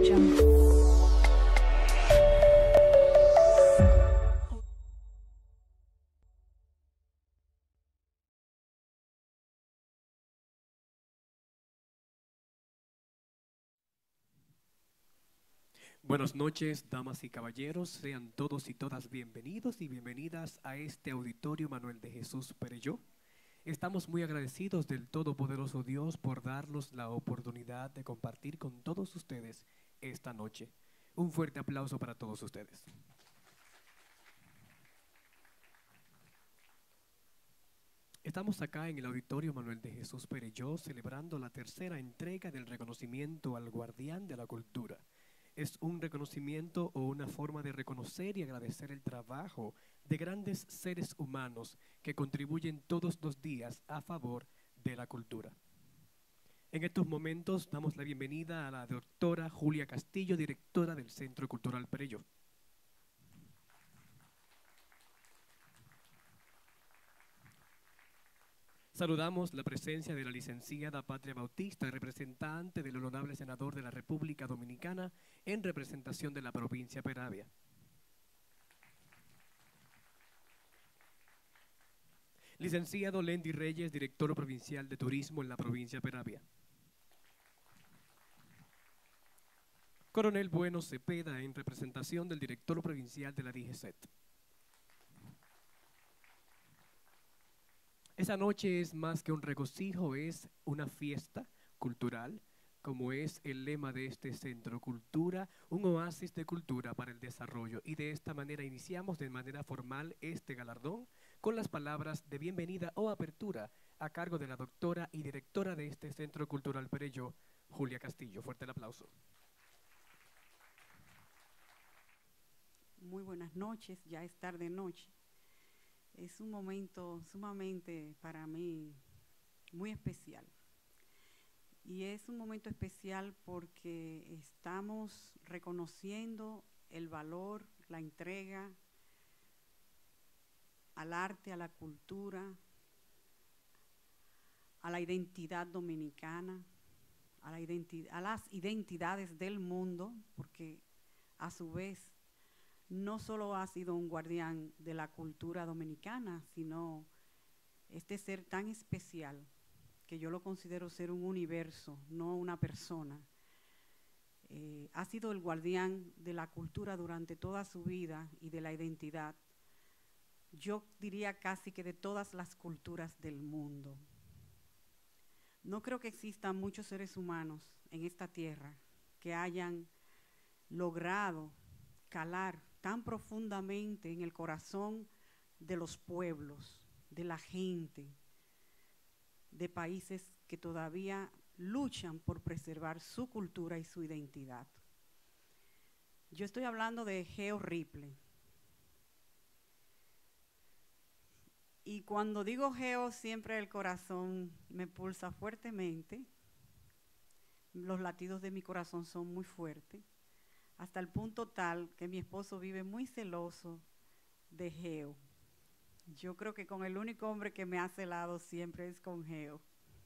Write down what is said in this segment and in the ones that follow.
Buenas noches, damas y caballeros, sean todos y todas bienvenidos y bienvenidas a este auditorio Manuel de Jesús Perelló. Estamos muy agradecidos del Todopoderoso Dios por darnos la oportunidad de compartir con todos ustedes esta noche. Un fuerte aplauso para todos ustedes. Estamos acá en el auditorio Manuel de Jesús Perelló celebrando la tercera entrega del reconocimiento al guardián de la cultura. Es un reconocimiento o una forma de reconocer y agradecer el trabajo de grandes seres humanos que contribuyen todos los días a favor de la cultura. En estos momentos damos la bienvenida a la doctora Julia Castillo, directora del Centro Cultural Perelló. Saludamos la presencia de la licenciada Patria Bautista, representante del honorable senador de la República Dominicana en representación de la provincia Peravia. Licenciado Lendy Reyes, director provincial de Turismo en la provincia Peravia. Coronel Bueno Cepeda, en representación del director provincial de la DGCET. Esa noche es más que un regocijo, es una fiesta cultural, como es el lema de este centro, cultura, un oasis de cultura para el desarrollo. Y de esta manera iniciamos de manera formal este galardón con las palabras de bienvenida o apertura a cargo de la doctora y directora de este Centro Cultural Perelló, Julia Castillo. Fuerte el aplauso. Muy buenas noches, ya es tarde noche. Es un momento sumamente para mí muy especial. Y es un momento especial porque estamos reconociendo el valor, la entrega al arte, a la cultura, a la identidad dominicana, a las identidades del mundo, porque a su vez no solo ha sido un guardián de la cultura dominicana, sino este ser tan especial, que yo lo considero ser un universo, no una persona. Ha sido el guardián de la cultura durante toda su vida y de la identidad. Yo diría casi que de todas las culturas del mundo. No creo que existan muchos seres humanos en esta tierra que hayan logrado calar tan profundamente en el corazón de los pueblos, de la gente, de países que todavía luchan por preservar su cultura y su identidad. Yo estoy hablando de Geo Ripley. Y cuando digo Geo, siempre el corazón me pulsa fuertemente. Los latidos de mi corazón son muy fuertes, hasta el punto tal que mi esposo vive muy celoso de Geo. Yo creo que con el único hombre que me ha celado siempre es con Geo.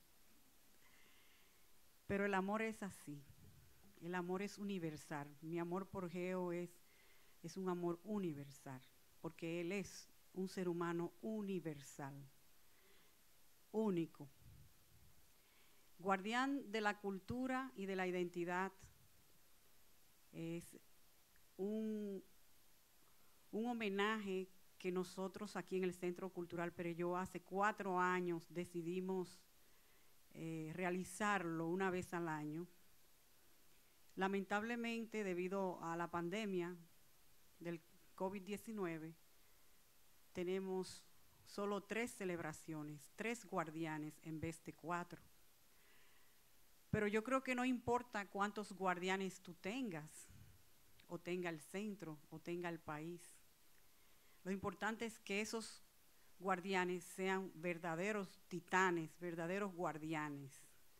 Pero el amor es así, el amor es universal. Mi amor por Geo es un amor universal, porque él es un ser humano universal, único. Guardián de la cultura y de la identidad es un homenaje que nosotros aquí en el Centro Cultural Perelló hace 4 años decidimos realizarlo una vez al año. Lamentablemente, debido a la pandemia del COVID-19, tenemos solo 3 celebraciones, 3 guardianes en vez de 4. Pero yo creo que no importa cuántos guardianes tú tengas, o tenga el centro, o tenga el país. Lo importante es que esos guardianes sean verdaderos titanes, verdaderos guardianes,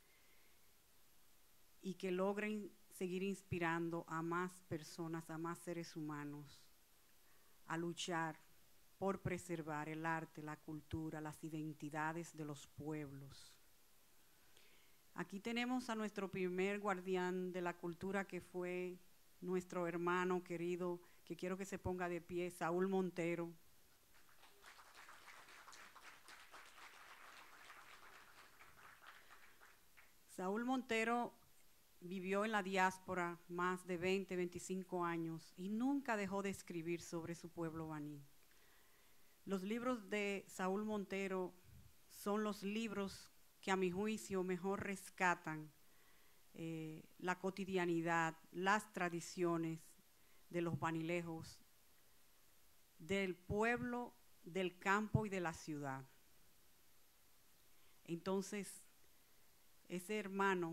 y que logren seguir inspirando a más personas, a más seres humanos, a luchar por preservar el arte, la cultura, las identidades de los pueblos. Aquí tenemos a nuestro primer guardián de la cultura, que fue nuestro hermano querido, que quiero que se ponga de pie, Saúl Montero. Saúl Montero vivió en la diáspora más de 20, 25 años y nunca dejó de escribir sobre su pueblo baní. Los libros de Saúl Montero son los libros que a mi juicio mejor rescatan la cotidianidad, las tradiciones de los banilejos, del pueblo, del campo y de la ciudad. Entonces, ese hermano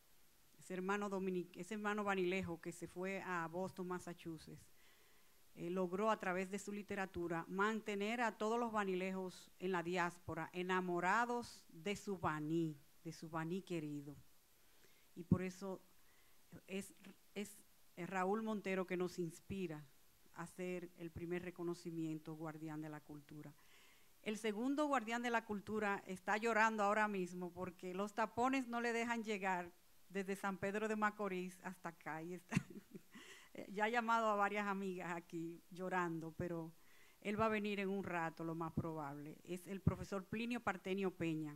banilejo que se fue a Boston, Massachusetts, logró a través de su literatura mantener a todos los banilejos en la diáspora enamorados de su baní querido. Y por eso es Raúl Montero que nos inspira a hacer el primer reconocimiento guardián de la cultura. El segundo guardián de la cultura está llorando ahora mismo porque los tapones no le dejan llegar desde San Pedro de Macorís hasta acá. Y está ya ha llamado a varias amigas aquí llorando, pero él va a venir en un rato, lo más probable. Es el profesor Plinio Partenio Peña.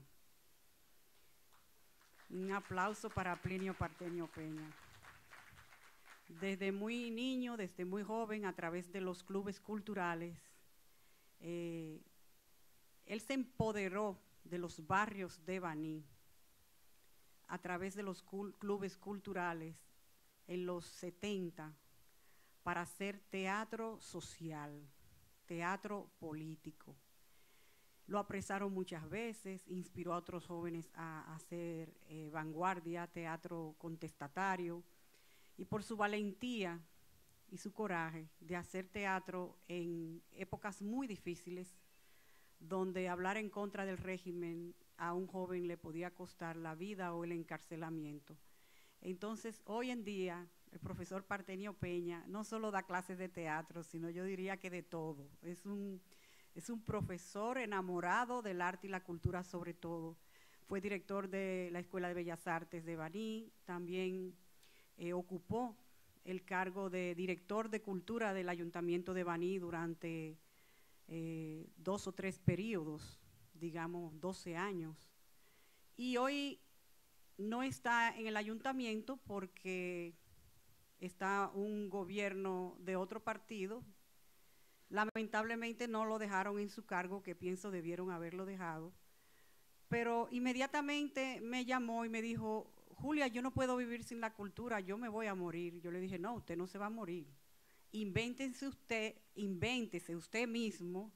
Un aplauso para Plinio Partenio Peña. Desde muy niño, desde muy joven, a través de los clubes culturales, él se empoderó de los barrios de Baní a través de los clubes culturales en los 70 para hacer teatro social, teatro político. Lo apresaron muchas veces, inspiró a otros jóvenes a hacer vanguardia, teatro contestatario, y por su valentía y su coraje de hacer teatro en épocas muy difíciles, donde hablar en contra del régimen a un joven le podía costar la vida o el encarcelamiento. Entonces, hoy en día, el profesor Partenio Peña no solo da clases de teatro, sino yo diría que de todo. Es un profesor enamorado del arte y la cultura sobre todo. Fue director de la Escuela de Bellas Artes de Baní, también ocupó el cargo de director de cultura del Ayuntamiento de Baní durante 2 o 3 periodos, digamos 12 años. Y hoy no está en el ayuntamiento porque está un gobierno de otro partido. Lamentablemente no lo dejaron en su cargo, que pienso debieron haberlo dejado. Pero inmediatamente me llamó y me dijo: Julia, yo no puedo vivir sin la cultura, yo me voy a morir. Yo le dije: no, usted no se va a morir. Invéntese usted mismo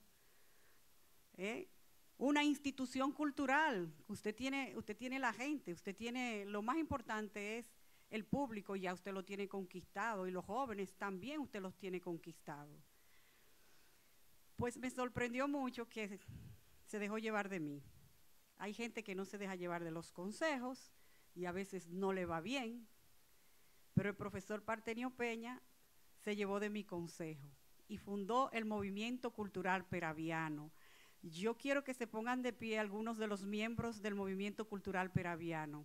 una institución cultural. Usted tiene la gente, lo más importante es el público, ya usted lo tiene conquistado, y los jóvenes también usted los tiene conquistados. Pues me sorprendió mucho que se dejó llevar de mí. Hay gente que no se deja llevar de los consejos y a veces no le va bien, pero el profesor Partenio Peña se llevó de mi consejo y fundó el Movimiento Cultural Peraviano. Yo quiero que se pongan de pie algunos de los miembros del Movimiento Cultural Peraviano.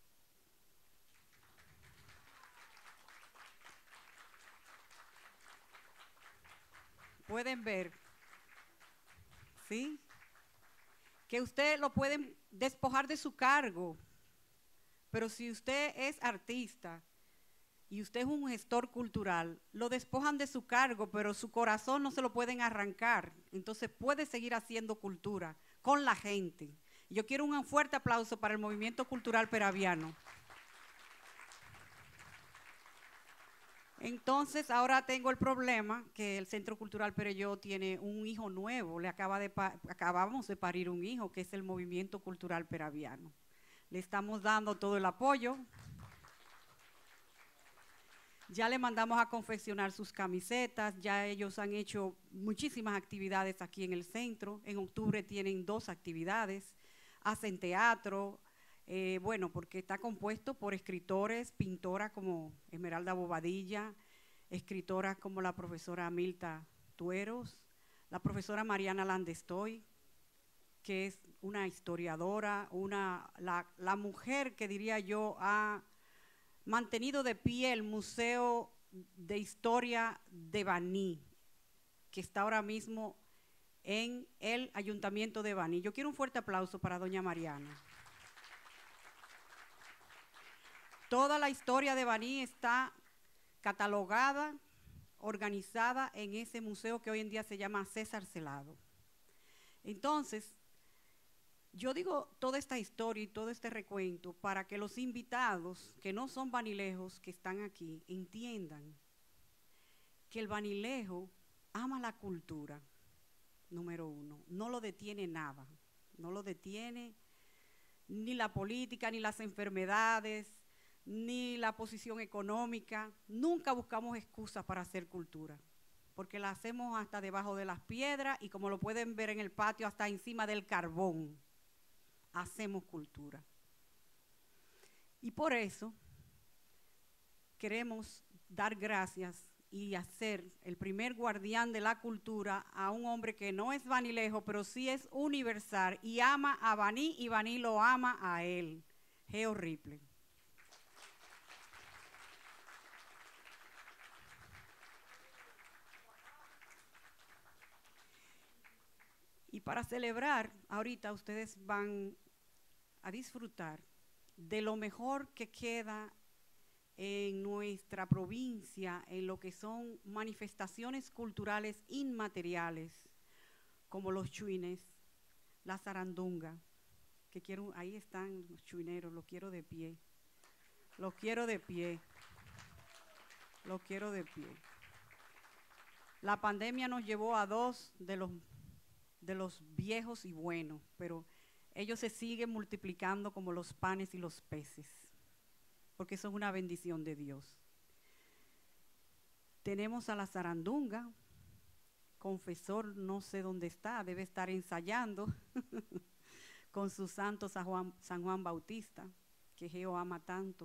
Pueden ver, ¿sí? Que usted lo pueden despojar de su cargo, pero si usted es artista y usted es un gestor cultural, lo despojan de su cargo, pero su corazón no se lo pueden arrancar. Entonces puede seguir haciendo cultura con la gente. Yo quiero un fuerte aplauso para el Movimiento Cultural Peraviano. Entonces ahora tengo el problema que el Centro Cultural Perelló tiene un hijo nuevo, acabamos de parir un hijo, que es el Movimiento Cultural Peraviano. Le estamos dando todo el apoyo. Ya le mandamos a confeccionar sus camisetas, ya ellos han hecho muchísimas actividades aquí en el centro. En octubre tienen 2 actividades, hacen teatro, bueno, porque está compuesto por escritores, pintoras como Esmeralda Bobadilla, escritoras como la profesora Milta Tueros, la profesora Mariana Landestoy, que es una historiadora, la mujer que diría yo ha mantenido de pie el Museo de Historia de Baní, que está ahora mismo en el Ayuntamiento de Baní. Yo quiero un fuerte aplauso para doña Mariana. Toda la historia de Baní está catalogada, organizada en ese museo que hoy en día se llama César Celado. Entonces, yo digo toda esta historia y todo este recuento para que los invitados, que no son banilejos, que están aquí, entiendan que el banilejo ama la cultura, número uno. No lo detiene nada, no lo detiene ni la política, ni las enfermedades, ni la posición económica. Nunca buscamos excusas para hacer cultura, porque la hacemos hasta debajo de las piedras y, como lo pueden ver en el patio, hasta encima del carbón. Hacemos cultura. Y por eso queremos dar gracias y hacer el primer guardián de la cultura a un hombre que no es banilejo, pero sí es universal y ama a Baní y Baní lo ama a él, Geo Ripley. Y para celebrar, ahorita ustedes van a disfrutar de lo mejor que queda en nuestra provincia en lo que son manifestaciones culturales inmateriales, como los chuines, la zarandunga, que quiero, ahí están los chuineros, los quiero de pie, los quiero de pie, los quiero de pie. La pandemia nos llevó a dos de los viejos y buenos, pero ellos se siguen multiplicando como los panes y los peces, porque son una bendición de Dios. Tenemos a la zarandunga, confesor no sé dónde está, debe estar ensayando con su santo San Juan Bautista, que Geo ama tanto,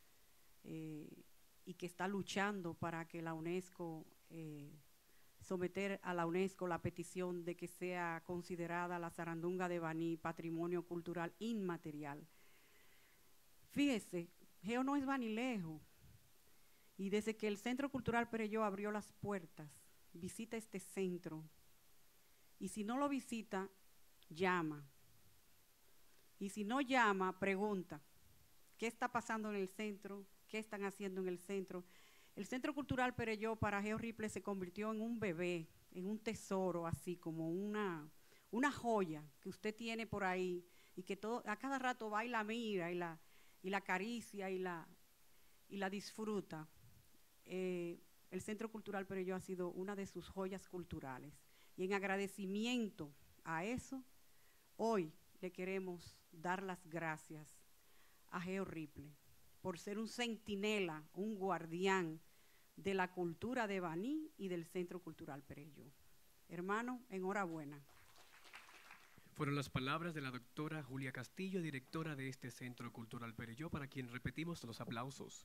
y que está luchando para que la UNESCO, someter a la UNESCO la petición de que sea considerada la zarandunga de Baní patrimonio cultural inmaterial. Fíjese, Geo no es banilejo, y desde que el Centro Cultural Perelló abrió las puertas, visita este centro, y si no lo visita, llama, y si no llama, pregunta, ¿qué está pasando en el centro? ¿Qué están haciendo en el centro? El Centro Cultural Perelló para Geo Ripley se convirtió en un bebé, en un tesoro, así como una joya que usted tiene por ahí y que a cada rato va y la mira y la acaricia y la disfruta. El Centro Cultural Perelló ha sido una de sus joyas culturales. Y en agradecimiento a eso, hoy le queremos dar las gracias a Geo Ripley por ser un centinela, un guardián de la cultura de Baní y del Centro Cultural Perelló. Hermano, enhorabuena. Fueron las palabras de la doctora Julia Castillo, directora de este Centro Cultural Perelló, para quien repetimos los aplausos.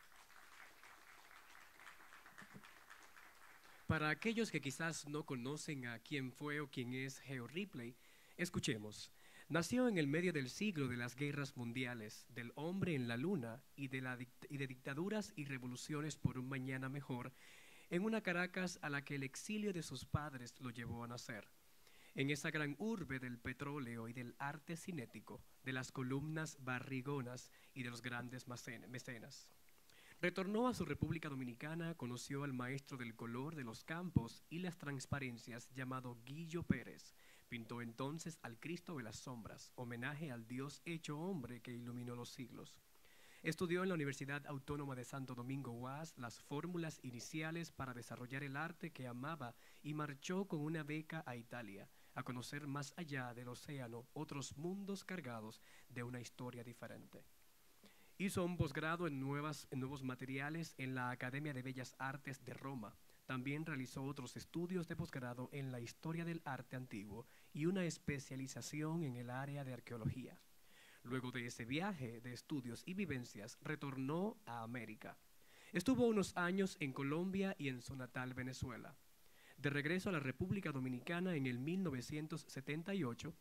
Para aquellos que quizás no conocen a quién fue o quién es Geo Ripley, escuchemos. Nació en el medio del siglo de las guerras mundiales, del hombre en la luna y de dictaduras y revoluciones por un mañana mejor, en una Caracas a la que el exilio de sus padres lo llevó a nacer. En esa gran urbe del petróleo y del arte cinético, de las columnas barrigonas y de los grandes mecenas. Retornó a su República Dominicana, conoció al maestro del color de los campos y las transparencias llamado Guillo Pérez. Pintó entonces al Cristo de las Sombras, homenaje al Dios hecho hombre que iluminó los siglos. Estudió en la Universidad Autónoma de Santo Domingo UAS las fórmulas iniciales para desarrollar el arte que amaba y marchó con una beca a Italia, a conocer más allá del océano otros mundos cargados de una historia diferente. Hizo un posgrado en nuevos materiales en la Academia de Bellas Artes de Roma. También realizó otros estudios de posgrado en la historia del arte antiguo y una especialización en el área de arqueología. Luego de ese viaje de estudios y vivencias, retornó a América. Estuvo unos años en Colombia y en su natal Venezuela. De regreso a la República Dominicana en el 1978,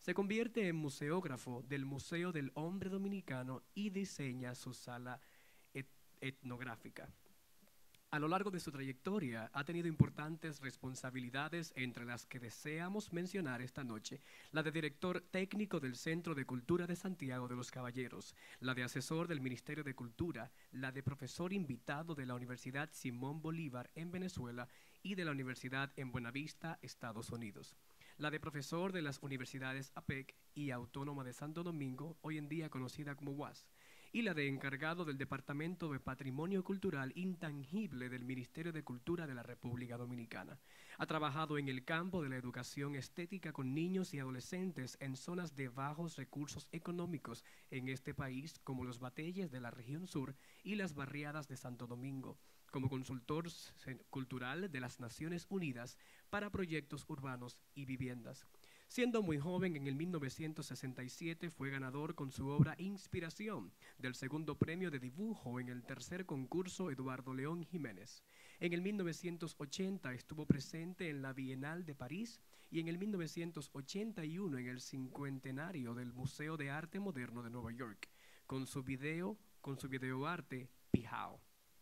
Se convierte en museógrafo del Museo del Hombre Dominicano y diseña su sala etnográfica. A lo largo de su trayectoria ha tenido importantes responsabilidades, entre las que deseamos mencionar esta noche: la de director técnico del Centro de Cultura de Santiago de los Caballeros, la de asesor del Ministerio de Cultura, la de profesor invitado de la Universidad Simón Bolívar en Venezuela y de la Universidad en Buenavista, Estados Unidos, la de profesor de las universidades APEC y Autónoma de Santo Domingo, hoy en día conocida como UAS, y la de encargado del Departamento de Patrimonio Cultural Intangible del Ministerio de Cultura de la República Dominicana. Ha trabajado en el campo de la educación estética con niños y adolescentes en zonas de bajos recursos económicos en este país, como los Bateyes de la región sur y las barriadas de Santo Domingo, como consultor cultural de las Naciones Unidas para proyectos urbanos y viviendas. Siendo muy joven, en el 1967 fue ganador con su obra Inspiración del segundo premio de dibujo en el tercer concurso Eduardo León Jiménez. En el 1980 estuvo presente en la Bienal de París y en el 1981 en el cincuentenario del Museo de Arte Moderno de Nueva York, con su videoarte Pijao.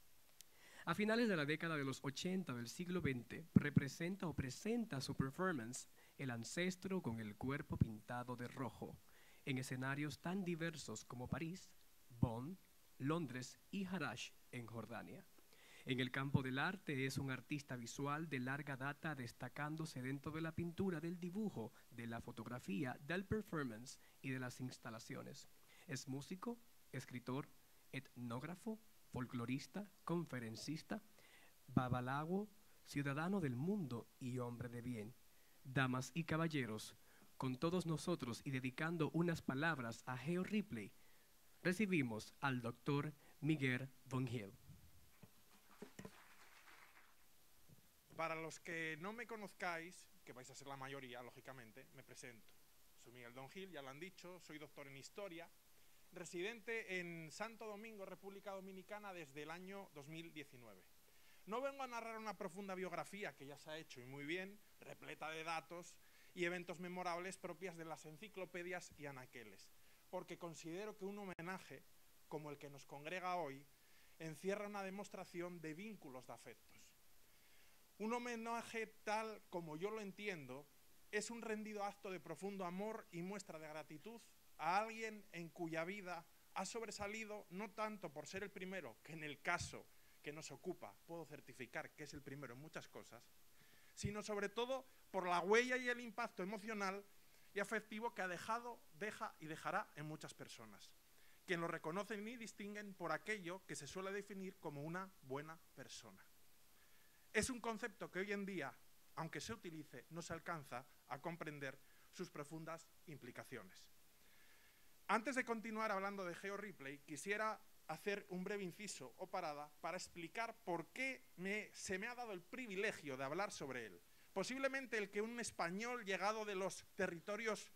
A finales de la década de los 80 del siglo XX, presenta su performance El Ancestro con el cuerpo pintado de rojo, en escenarios tan diversos como París, Bonn, Londres y Harash en Jordania. En el campo del arte es un artista visual de larga data, destacándose dentro de la pintura, del dibujo, de la fotografía, del performance y de las instalaciones. Es músico, escritor, etnógrafo, folclorista, conferencista, babalago, ciudadano del mundo y hombre de bien. Damas y caballeros, con todos nosotros y dedicando unas palabras a Geo Ripley, recibimos al doctor Miguel Von Hill. Para los que no me conozcáis, que vais a ser la mayoría, lógicamente, me presento. Soy Miguel Von Hill, ya lo han dicho, soy doctor en Historia, residente en Santo Domingo, República Dominicana, desde el año 2019. No vengo a narrar una profunda biografía, que ya se ha hecho y muy bien, repleta de datos y eventos memorables propias de las enciclopedias y anaqueles, porque considero que un homenaje, como el que nos congrega hoy, encierra una demostración de vínculos de afectos. Un homenaje, tal como yo lo entiendo, es un rendido acto de profundo amor y muestra de gratitud a alguien en cuya vida ha sobresalido, no tanto por ser el primero, que en el caso que nos ocupa puedo certificar que es el primero en muchas cosas, sino sobre todo por la huella y el impacto emocional y afectivo que ha dejado, deja y dejará en muchas personas, quien lo reconocen y distinguen por aquello que se suele definir como una buena persona. Es un concepto que hoy en día, aunque se utilice, no se alcanza a comprender sus profundas implicaciones. Antes de continuar hablando de Geo Ripley, quisiera hacer un breve inciso o parada para explicar por qué se me ha dado el privilegio de hablar sobre él. Posiblemente el que un español llegado de los territorios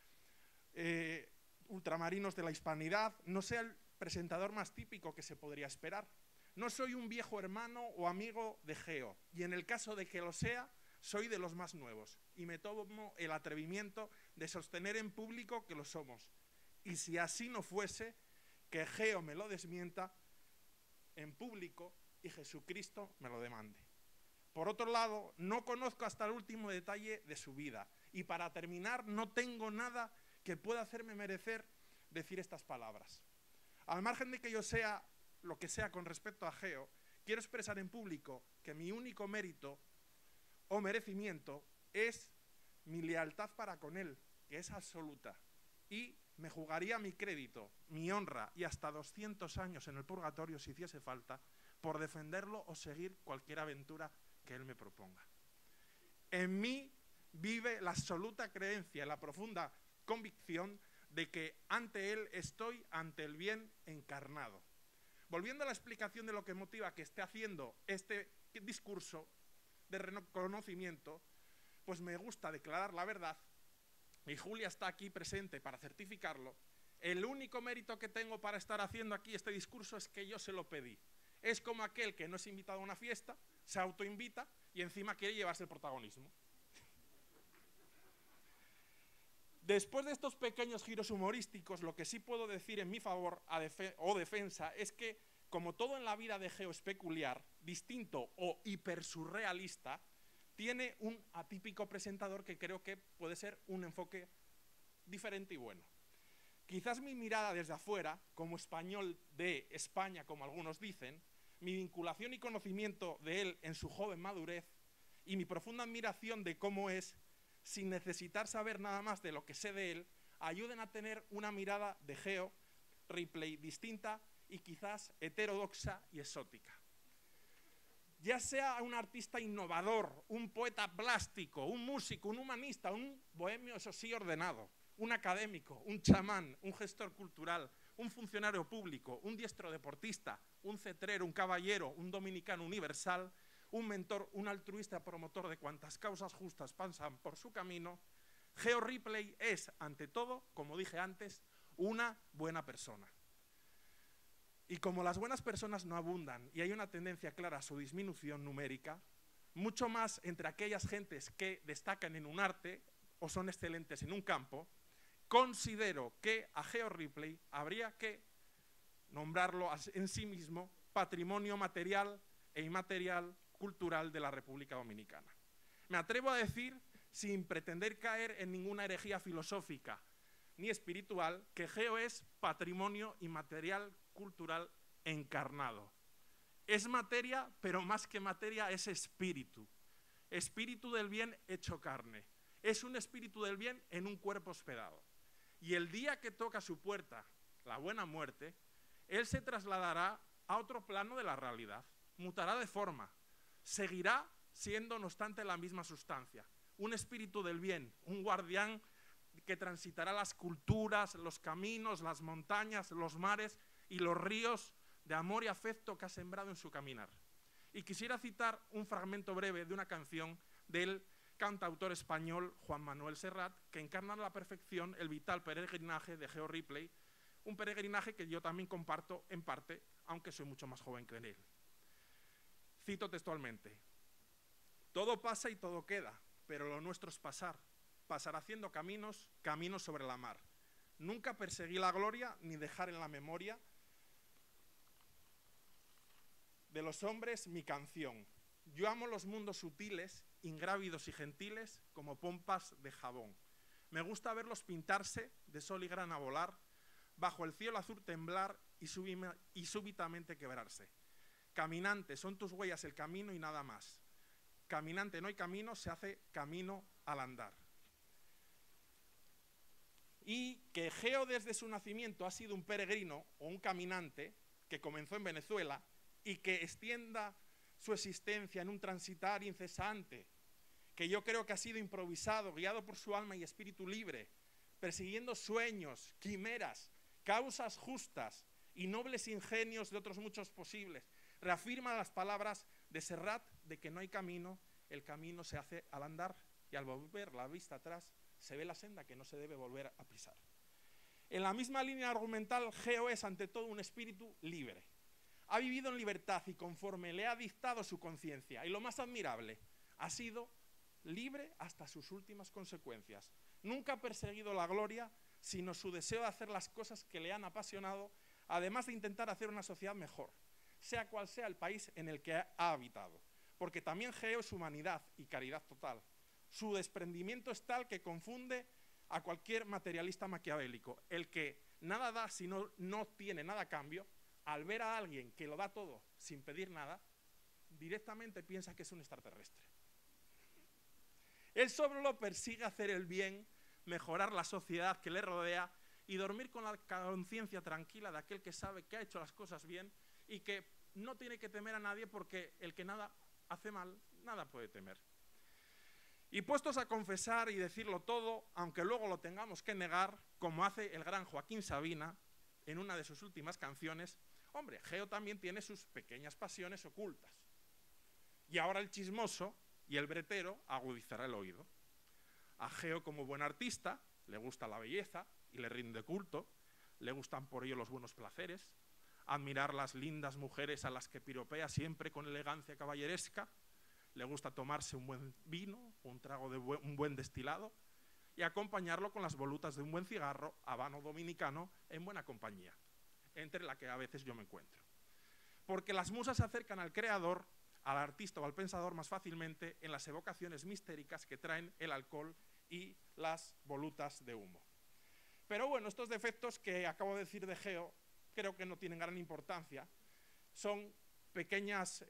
ultramarinos de la hispanidad no sea el presentador más típico que se podría esperar. No soy un viejo hermano o amigo de Geo, y en el caso de que lo sea, soy de los más nuevos, y me tomo el atrevimiento de sostener en público que lo somos. Y si así no fuese, que Geo me lo desmienta en público y Jesucristo me lo demande. Por otro lado, no conozco hasta el último detalle de su vida, y para terminar, no tengo nada que pueda hacerme merecer decir estas palabras. Al margen de que yo sea lo que sea con respecto a Geo, quiero expresar en público que mi único mérito o merecimiento es mi lealtad para con él, que es absoluta, y me jugaría mi crédito, mi honra y hasta 200 años en el purgatorio si hiciese falta por defenderlo o seguir cualquier aventura que él me proponga. En mí vive la absoluta creencia, la profunda convicción de que ante él estoy ante el bien encarnado. Volviendo a la explicación de lo que motiva que esté haciendo este discurso de reconocimiento, pues me gusta declarar la verdad, y Julia está aquí presente para certificarlo. El único mérito que tengo para estar haciendo aquí este discurso es que yo se lo pedí. Es como aquel que no es invitado a una fiesta, se autoinvita y encima quiere llevarse el protagonismo. Después de estos pequeños giros humorísticos, lo que sí puedo decir en mi favor o defensa es que, como todo en la vida de Geo es peculiar, distinto o hipersurrealista, tiene un atípico presentador que creo que puede ser un enfoque diferente y bueno. Quizás mi mirada desde afuera, como español de España, como algunos dicen, mi vinculación y conocimiento de él en su joven madurez y mi profunda admiración de cómo es, sin necesitar saber nada más de lo que sé de él, ayuden a tener una mirada de Geo Ripley distinta y quizás heterodoxa y exótica. Ya sea un artista innovador, un poeta plástico, un músico, un humanista, un bohemio, eso sí, ordenado, un académico, un chamán, un gestor cultural, un funcionario público, un diestro deportista, un cetrero, un caballero, un dominicano universal, un mentor, un altruista promotor de cuantas causas justas pasan por su camino, Geo Ripley es, ante todo, como dije antes, una buena persona. Y como las buenas personas no abundan y hay una tendencia clara a su disminución numérica, mucho más entre aquellas gentes que destacan en un arte o son excelentes en un campo, considero que a Geo Ripley habría que nombrarlo en sí mismo patrimonio material e inmaterial cultural de la República Dominicana. Me atrevo a decir, sin pretender caer en ninguna herejía filosófica ni espiritual, que Geo es patrimonio inmaterial cultural encarnado. Es materia, pero más que materia es espíritu. Espíritu del bien hecho carne. Es un espíritu del bien en un cuerpo hospedado. Y el día que toca su puerta, la buena muerte, él se trasladará a otro plano de la realidad. Mutará de forma. Seguirá siendo, no obstante, la misma sustancia. Un espíritu del bien, un guardián que transitará las culturas, los caminos, las montañas, los mares y los ríos de amor y afecto que ha sembrado en su caminar. Y quisiera citar un fragmento breve de una canción del cantautor español Juan Manuel Serrat, que encarna a la perfección el vital peregrinaje de Geo Ripley, un peregrinaje que yo también comparto en parte, aunque soy mucho más joven que él. Cito textualmente: todo pasa y todo queda, pero lo nuestro es pasar. Pasar haciendo caminos, caminos sobre la mar. Nunca perseguí la gloria ni dejar en la memoria de los hombres mi canción. Yo amo los mundos sutiles, ingrávidos y gentiles, como pompas de jabón. Me gusta verlos pintarse de sol y grana volar, bajo el cielo azul temblar y súbitamente quebrarse. Caminante, son tus huellas el camino y nada más. Caminante, no hay camino, se hace camino al andar. Y que Geo desde su nacimiento ha sido un peregrino o un caminante que comenzó en Venezuela y que extienda su existencia en un transitar incesante, que yo creo que ha sido improvisado, guiado por su alma y espíritu libre, persiguiendo sueños, quimeras, causas justas y nobles ingenios de otros muchos posibles, reafirma las palabras de Serrat de que no hay camino, el camino se hace al andar, y al volver la vista atrás se ve la senda que no se debe volver a pisar. En la misma línea argumental, Geo es ante todo un espíritu libre. Ha vivido en libertad y conforme le ha dictado su conciencia, y lo más admirable, ha sido libre hasta sus últimas consecuencias. Nunca ha perseguido la gloria, sino su deseo de hacer las cosas que le han apasionado, además de intentar hacer una sociedad mejor, sea cual sea el país en el que ha habitado. Porque también Geo es humanidad y caridad total. Su desprendimiento es tal que confunde a cualquier materialista maquiavélico. El que nada da si no tiene nada a cambio, al ver a alguien que lo da todo sin pedir nada, directamente piensa que es un extraterrestre. Él solo persigue hacer el bien, mejorar la sociedad que le rodea y dormir con la conciencia tranquila de aquel que sabe que ha hecho las cosas bien y que no tiene que temer a nadie, porque el que nada hace mal, nada puede temer. Y puestos a confesar y decirlo todo, aunque luego lo tengamos que negar, como hace el gran Joaquín Sabina en una de sus últimas canciones, hombre, Geo también tiene sus pequeñas pasiones ocultas. Y ahora el chismoso y el bretero agudizará el oído. A Geo, como buen artista, le gusta la belleza y le rinde culto, le gustan por ello los buenos placeres, admirar las lindas mujeres a las que piropea siempre con elegancia caballeresca, le gusta tomarse un buen vino, un trago de un buen destilado, y acompañarlo con las volutas de un buen cigarro, habano dominicano, en buena compañía, entre la que a veces yo me encuentro. Porque las musas se acercan al creador, al artista o al pensador más fácilmente en las evocaciones mistéricas que traen el alcohol y las volutas de humo. Pero bueno, estos defectos que acabo de decir de Geo creo que no tienen gran importancia. Son pequeñas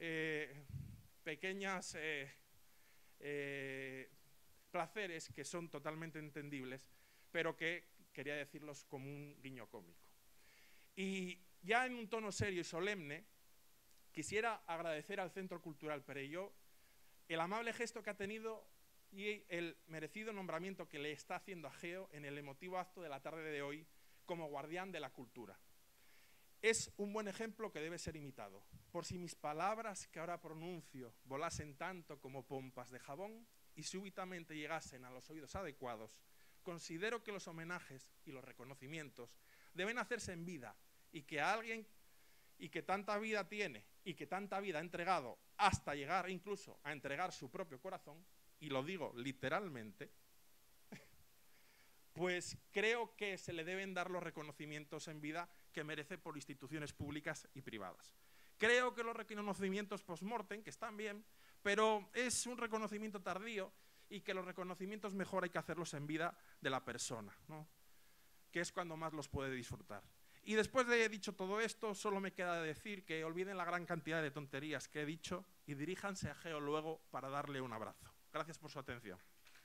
placeres que son totalmente entendibles, pero que quería decirlos como un guiño cómico. Y ya en un tono serio y solemne, quisiera agradecer al Centro Cultural Perelló el amable gesto que ha tenido y el merecido nombramiento que le está haciendo a Geo en el emotivo acto de la tarde de hoy como guardián de la cultura. Es un buen ejemplo que debe ser imitado. Por si mis palabras que ahora pronuncio volasen tanto como pompas de jabón y súbitamente llegasen a los oídos adecuados, considero que los homenajes y los reconocimientos deben hacerse en vida y que a alguien y que tanta vida tiene y que tanta vida ha entregado hasta llegar incluso a entregar su propio corazón, y lo digo literalmente, pues creo que se le deben dar los reconocimientos en vida que merece por instituciones públicas y privadas. Creo que los reconocimientos post-mortem, que están bien, pero es un reconocimiento tardío y que los reconocimientos mejor hay que hacerlos en vida de la persona, ¿no? Que es cuando más los puede disfrutar. Y después de dicho todo esto, solo me queda decir que olviden la gran cantidad de tonterías que he dicho y diríjanse a Geo luego para darle un abrazo. Gracias por su atención.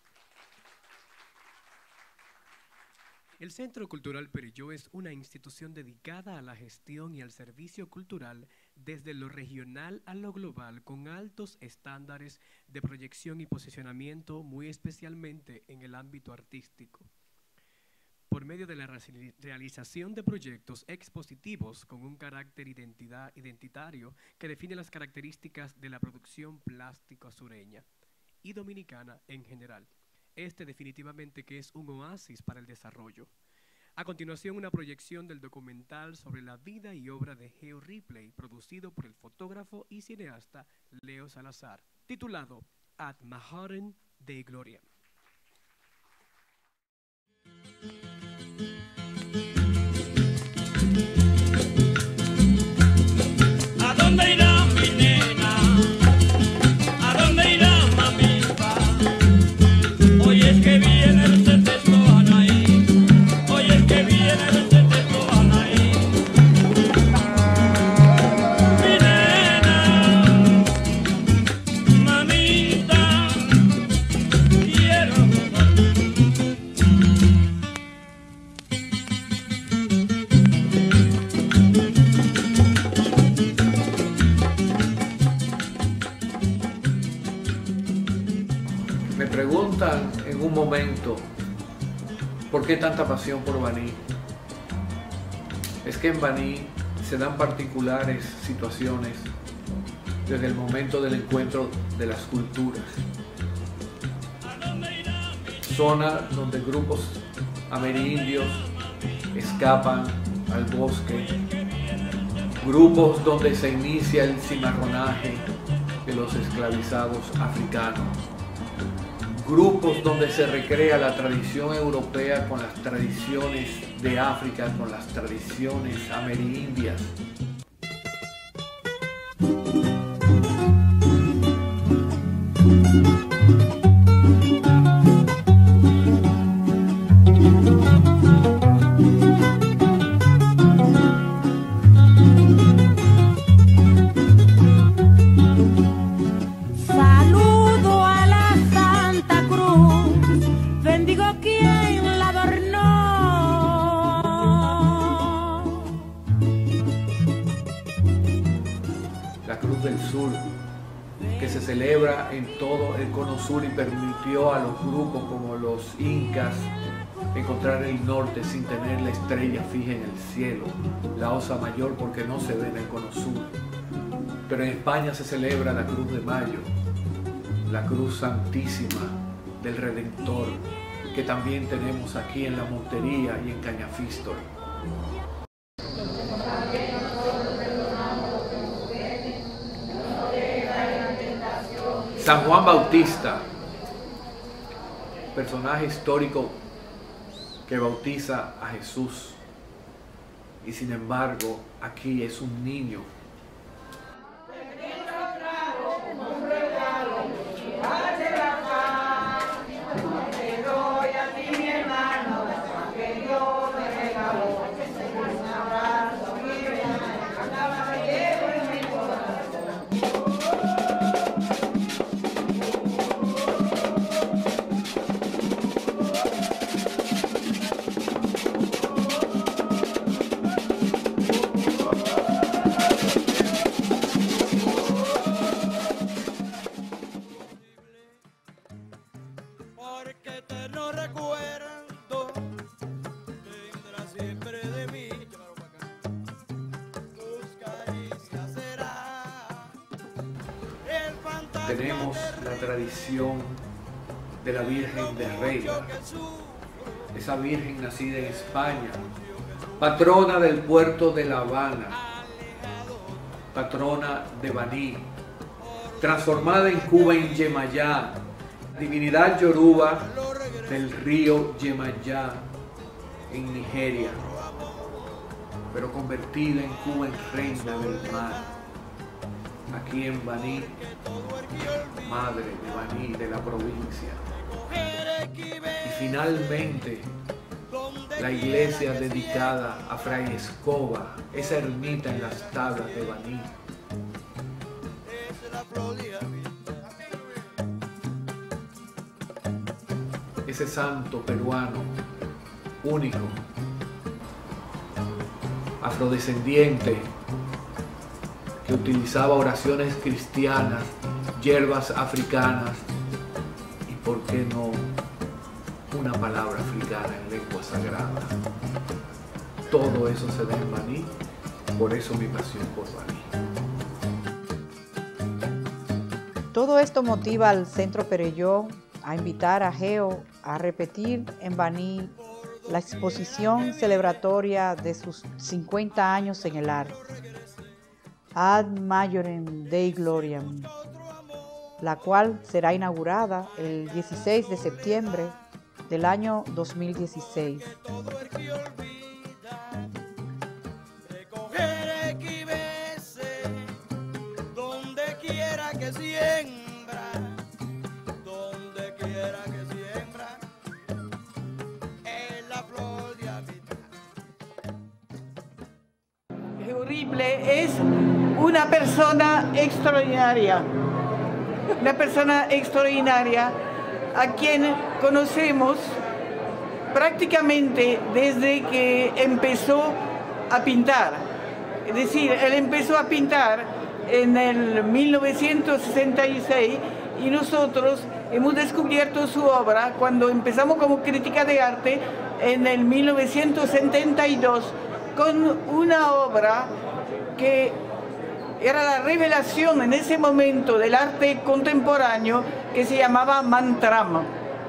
El Centro Cultural Perelló es una institución dedicada a la gestión y al servicio cultural desde lo regional a lo global, con altos estándares de proyección y posicionamiento, muy especialmente en el ámbito artístico. Por medio de la realización de proyectos expositivos con un carácter identitario que define las características de la producción plástica sureña y dominicana en general. Este definitivamente que es un oasis para el desarrollo. A continuación, una proyección del documental sobre la vida y obra de Geo Ripley, producido por el fotógrafo y cineasta Leo Salazar, titulado Ad Majorem Dei Gloriam. ¿A dónde irá mi nena? ¿A dónde irá mamita? Hoy es que viene el tetesto Anaí. Hoy es que viene el tetesto Anaí. Mi nena, mamita, quiero Me preguntan en un momento, ¿por qué tanta pasión por Baní? Es que en Baní se dan particulares situaciones desde el momento del encuentro de las culturas. Zona donde grupos amerindios escapan al bosque, grupos donde se inicia el cimarronaje de los esclavizados africanos, grupos donde se recrea la tradición europea con las tradiciones de África, con las tradiciones amerindias. Saludo a la Santa Cruz, bendigo quien la adornó. La Cruz del Sur, que se celebra en todo el cono sur y permitió a los grupos como los incas encontrar el norte sin tener la estrella fija en el cielo, la Osa Mayor, porque no se ve en el cono sur. Pero en España se celebra la Cruz de Mayo, la Cruz Santísima del Redentor, que también tenemos aquí en La Montería y en Cañafístol. San Juan Bautista, personaje histórico que bautiza a Jesús. Y sin embargo, aquí es un niño. Porque eterno recuerdo tendrá siempre de mí. Tus caricias será el fantasma. Tenemos la tradición de la Virgen de Rega, esa Virgen nacida en España, patrona del puerto de La Habana, patrona de Baní, transformada en Cuba en Yemayá, divinidad yoruba del río Yemayá en Nigeria, pero convertida en Cuba en reina del mar. Aquí en Baní, madre de Baní, de la provincia. Y finalmente, la iglesia dedicada a Fray Escoba, esa ermita en las tablas de Baní. Ese santo peruano único, afrodescendiente, que utilizaba oraciones cristianas, hierbas africanas y, por qué no, una palabra africana en lengua sagrada. Todo eso se da en Baní, por eso mi pasión por Baní. Todo esto motiva al Centro Perelló a invitar a Geo a repetir en Baní la exposición celebratoria de sus 50 años en el arte, Ad Majorem Dei Gloriam, la cual será inaugurada el 16 de septiembre del año 2016. Donde quiera que siembra, es la flor de amistad. Geo Ripley es una persona extraordinaria a quien conocemos prácticamente desde que empezó a pintar. Es decir, él empezó a pintar en el 1966 y nosotros hemos descubierto su obra cuando empezamos como crítica de arte en el 1972 con una obra que era la revelación en ese momento del arte contemporáneo que se llamaba Mantram.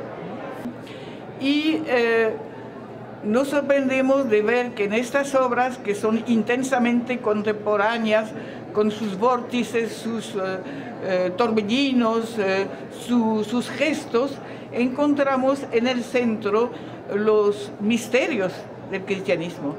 Y nos sorprendemos de ver que en estas obras, que son intensamente contemporáneas, con sus vórtices, sus torbellinos, sus gestos, encontramos en el centro los misterios del cristianismo.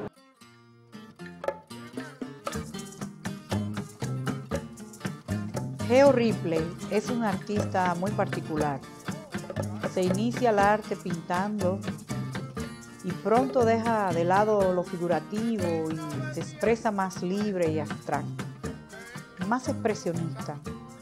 Geo Ripley es un artista muy particular. Se inicia el arte pintando y pronto deja de lado lo figurativo y se expresa más libre y abstracto, más expresionista.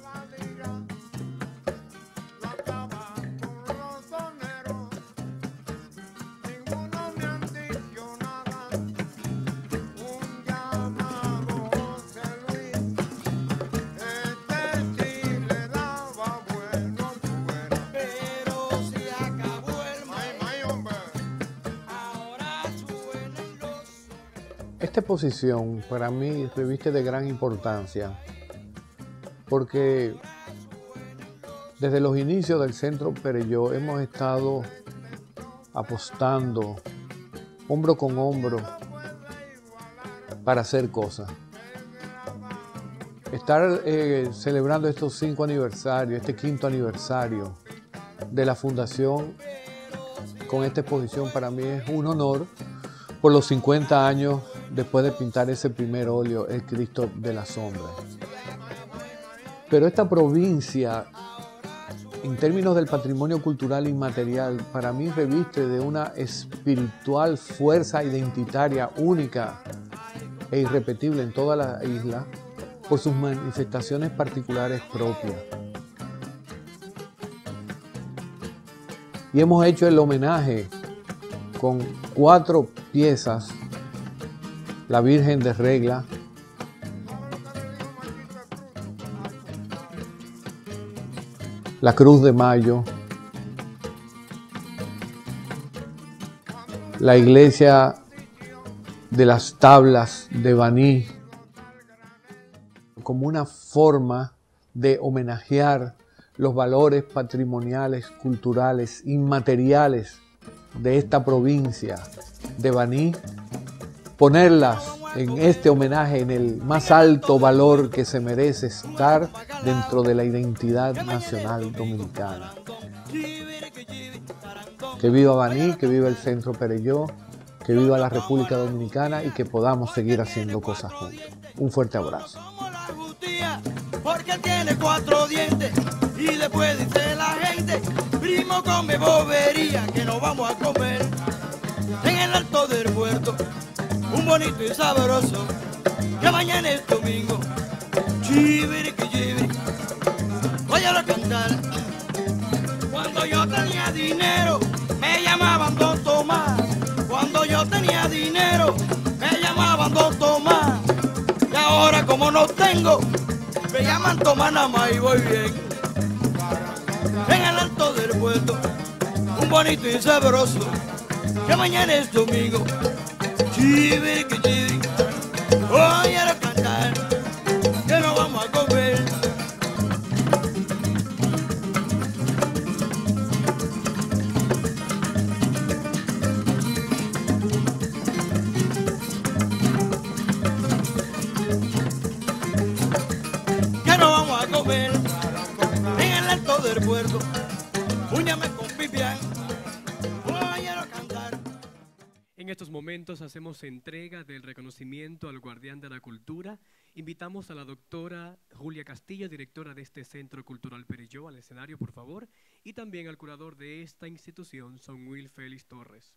Esta exposición para mí reviste de gran importancia porque desde los inicios del Centro Perelló hemos estado apostando hombro con hombro para hacer cosas. Estar celebrando estos 5 aniversarios, este 5º aniversario de la fundación con esta exposición. Para mí es un honor por los 50 años después de pintar ese primer óleo, el Cristo de la Sombra. Pero esta provincia, en términos del patrimonio cultural inmaterial, para mí reviste de una espiritual fuerza identitaria única e irrepetible en toda la isla por sus manifestaciones particulares propias. Y hemos hecho el homenaje con 4 piezas: la Virgen de Regla, la Cruz de Mayo, la Iglesia de las Tablas de Baní, como una forma de homenajear los valores patrimoniales, culturales, inmateriales de esta provincia de Baní, ponerlas en este homenaje en el más alto valor que se merece estar dentro de la identidad nacional dominicana. Que viva Baní, que viva el Centro Perelló, que viva la República Dominicana y que podamos seguir haciendo cosas juntos. Un fuerte abrazo. Porque tiene 4 dientes y después dice la gente: primo, come bobería que nos vamos a comer en el alto del puerto, un bonito y sabroso, que mañana es domingo. Chibiri que chibiri, óyalo cantar. Cuando yo tenía dinero me llamaban Don Tomás. Cuando yo tenía dinero me llamaban Don Tomás. Y ahora como no tengo, me llaman Tomás nada más y voy bien. En el alto del puerto, un bonito y sabroso, que mañana es domingo. Chibiri que chibiri, óyalo cantar, que nos vamos a comer. Que nos vamos a comer en el alto del puerto. Úñame con Vivian, óyalo cantar. En estos momentos hacemos entrega del reconocimiento al guardián de la cultura. Invitamos a la doctora Julia Castillo, directora de este Centro Cultural Perelló, al escenario, por favor, y también al curador de esta institución, Samuel Félix Torres.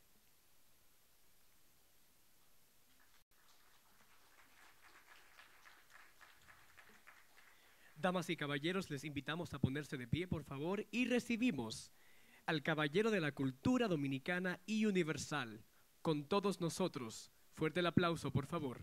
Damas y caballeros, les invitamos a ponerse de pie, por favor, y recibimos al caballero de la cultura dominicana y universal, con todos nosotros. Fuerte el aplauso, por favor.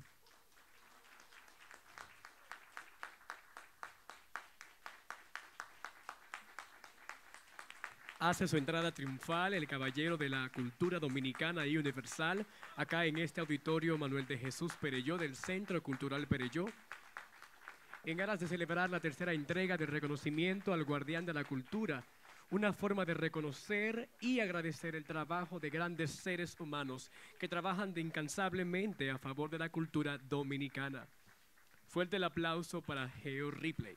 Hace su entrada triunfal el caballero de la cultura dominicana y universal, acá en este auditorio Manuel de Jesús Perelló del Centro Cultural Perelló, en aras de celebrar la tercera entrega del reconocimiento al guardián de la cultura, una forma de reconocer y agradecer el trabajo de grandes seres humanos que trabajan incansablemente a favor de la cultura dominicana. Fuerte el aplauso para Geo Ripley.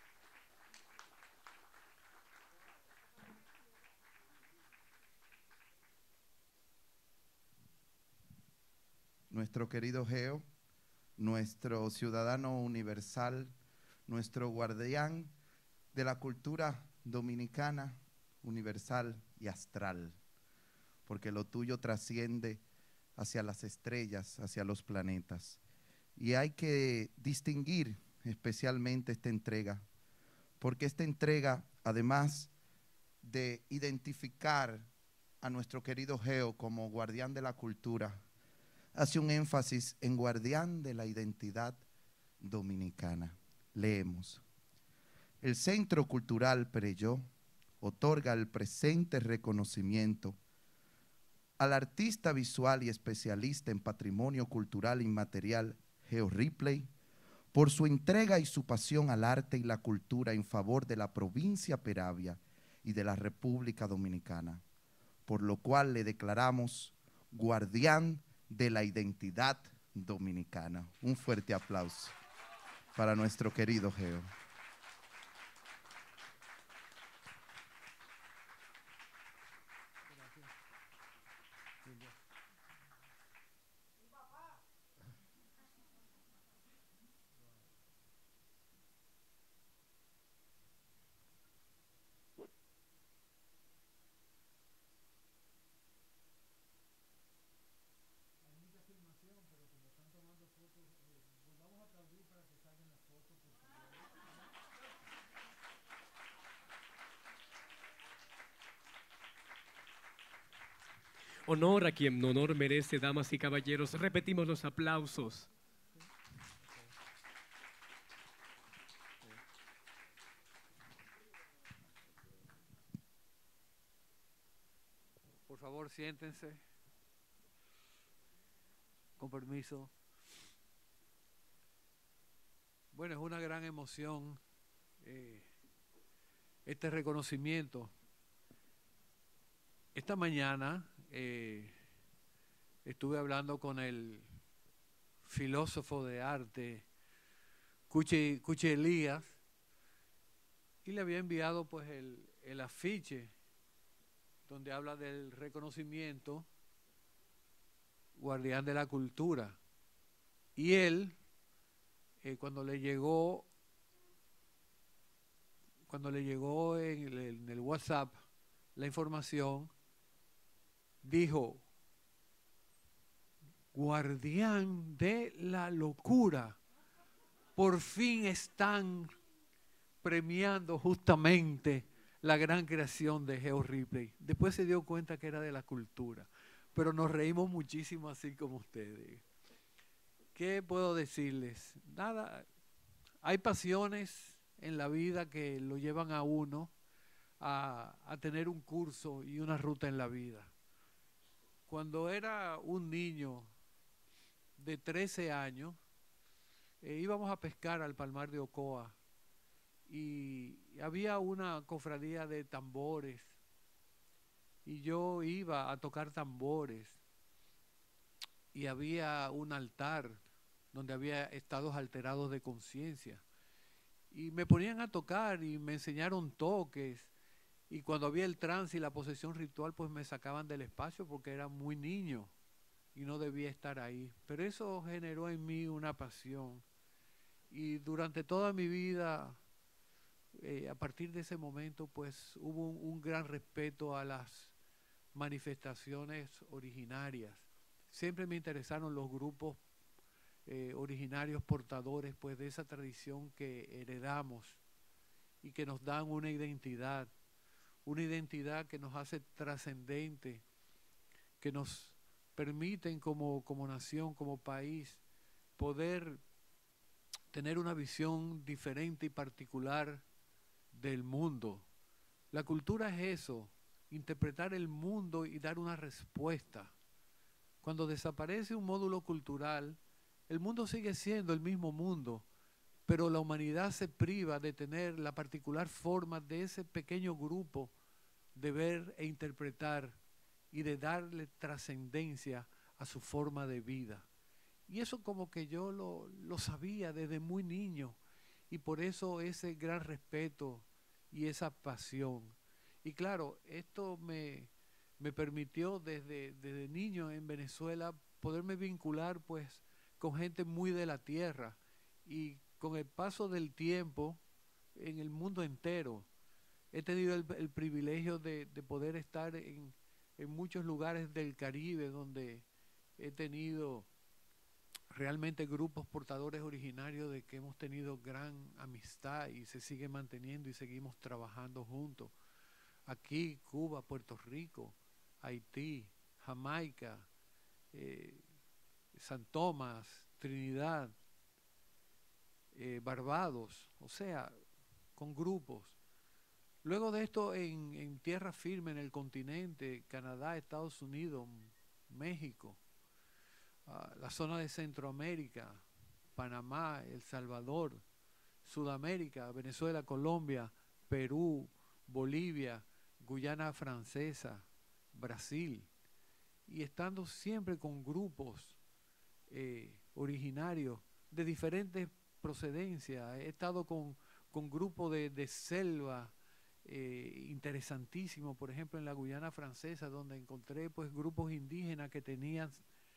Nuestro querido Geo, nuestro ciudadano universal, nuestro guardián de la cultura dominicana, universal y astral, porque lo tuyo trasciende hacia las estrellas, hacia los planetas. Y hay que distinguir especialmente esta entrega, porque esta entrega, además de identificar a nuestro querido Geo como guardián de la cultura, hace un énfasis en guardián de la identidad dominicana. Leemos: el Centro Cultural Perelló otorga el presente reconocimiento al artista visual y especialista en patrimonio cultural inmaterial Geo Ripley por su entrega y su pasión al arte y la cultura en favor de la provincia Peravia y de la República Dominicana, por lo cual le declaramos guardián de la identidad dominicana. Un fuerte aplauso para nuestro querido Geo. Honor a quien honor merece, damas y caballeros. Repetimos los aplausos. Por favor, siéntense. Con permiso. Bueno, es una gran emoción este reconocimiento. Esta mañana estuve hablando con el filósofo de arte Cuchi Elías y le había enviado pues el afiche donde habla del reconocimiento guardián de la cultura. Y él, cuando le llegó en el WhatsApp la información, dijo: guardián de la locura, por fin están premiando justamente la gran creación de Geo Ripley. Después se dio cuenta que era de la cultura, pero nos reímos muchísimo así como ustedes. ¿Qué puedo decirles? Nada, hay pasiones en la vida que lo llevan a uno a tener un curso y una ruta en la vida. Cuando era un niño de 13 años, íbamos a pescar al Palmar de Ocoa y había una cofradía de tambores y yo iba a tocar tambores y había un altar donde había estados alterados de conciencia y me ponían a tocar y me enseñaron toques, y cuando había el trance y la posesión ritual pues me sacaban del espacio porque era muy niño y no debía estar ahí, pero eso generó en mí una pasión y durante toda mi vida, a partir de ese momento pues hubo un gran respeto a las manifestaciones originarias. Siempre me interesaron los grupos originarios portadores pues de esa tradición que heredamos y que nos dan una identidad que nos hace trascendente, que nos permiten como nación, como país, poder tener una visión diferente y particular del mundo. La cultura es eso, interpretar el mundo y dar una respuesta. Cuando desaparece un módulo cultural, el mundo sigue siendo el mismo mundo, pero la humanidad se priva de tener la particular forma de ese pequeño grupo de ver e interpretar y de darle trascendencia a su forma de vida. Y eso como que yo lo sabía desde muy niño, y por eso ese gran respeto y esa pasión. Y claro, esto me permitió desde niño en Venezuela poderme vincular pues con gente muy de la tierra, y con el paso del tiempo en el mundo entero he tenido el privilegio de poder estar en muchos lugares del Caribe donde he tenido realmente grupos portadores originarios de que hemos tenido gran amistad y se sigue manteniendo y seguimos trabajando juntos. Aquí, Cuba, Puerto Rico, Haití, Jamaica, San Tomás, Trinidad, Barbados, o sea, con grupos. Luego de esto en tierra firme en el continente, Canadá, Estados Unidos, México, la zona de Centroamérica, Panamá, El Salvador, Sudamérica, Venezuela, Colombia, Perú, Bolivia, Guyana Francesa, Brasil, y estando siempre con grupos originarios de diferentes procedencias. He estado con grupos de selva interesantísimos, por ejemplo en la Guyana Francesa, donde encontré pues grupos indígenas que tenían